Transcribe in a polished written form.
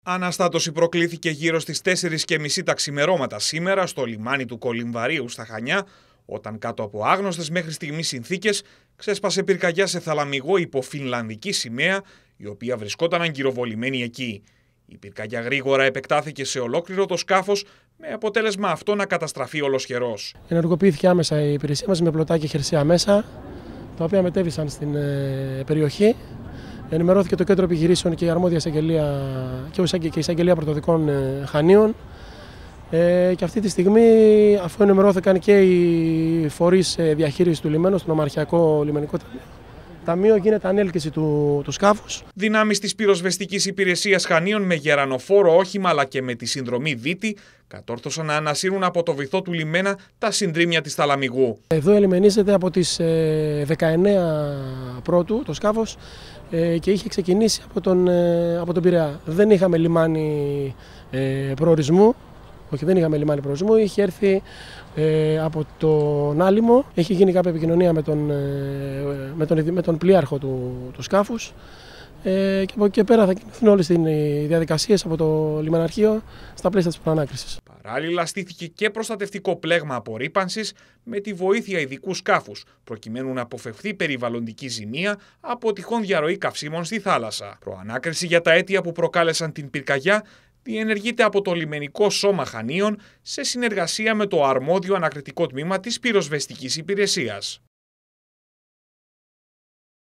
Αναστάτωση προκλήθηκε γύρω στις 4:30 τα ξημερώματα σήμερα στο λιμάνι του Κολυμβαρίου στα Χανιά, όταν κάτω από άγνωστες μέχρι στιγμής συνθήκες ξέσπασε πυρκαγιά σε θαλαμιγό υπό φινλανδική σημαία, η οποία βρισκόταν αγκυροβολημένη εκεί. Η πυρκαγιά γρήγορα επεκτάθηκε σε ολόκληρο το σκάφος, με αποτέλεσμα αυτό να καταστραφεί ολοσχερός. Ενεργοποιήθηκε άμεσα η υπηρεσία μας με πλωτά και χερσαία μέσα, τα οποία μετέβησαν στην περιοχή. Ενημερώθηκε το κέντρο επιχειρήσεων και η αρμόδια εισαγγελία και η εισαγγελία πρωτοδικών Χανίων. Και αυτή τη στιγμή, αφού ενημερώθηκαν και οι φορείς διαχείρισης του λιμένου, στο Νομαρχιακό Λιμενικό Ταμείο, γίνεται ανέλκυση του σκάφους. Δυνάμεις της πυροσβεστικής υπηρεσίας Χανίων με γερανοφόρο όχημα αλλά και με τη συνδρομή Δίτη κατόρθωσαν να ανασύρουν από το βυθό του λιμένα τα συντρίμμια της θαλαμιγού. Εδώ ελιμενίζεται από τις 19 Πρώτου το σκάφος και είχε ξεκινήσει από τον Πειραιά. Δεν είχαμε λιμάνι προορισμού. Όχι, δεν είχαμε λιμάνι προορισμού, είχε έρθει από τον Άλυμο, έχει γίνει κάποια επικοινωνία με τον πλοίαρχο του σκάφους και από εκεί και πέρα θα κινηθούν όλες οι διαδικασίες από το λιμεναρχείο στα πλαίσια της προανάκρισης. Παράλληλα, στήθηκε και προστατευτικό πλέγμα απορρίπανσης με τη βοήθεια ειδικού σκάφους, προκειμένου να αποφευχθεί περιβαλλοντική ζημία από τυχόν διαρροή καυσίμων στη θάλασσα. Προανάκριση για τα αίτια που προκάλεσαν την πυρκαγιά διενεργείται από το Λιμενικό Σώμα Χανίων σε συνεργασία με το αρμόδιο ανακριτικό τμήμα της πυροσβεστικής υπηρεσίας.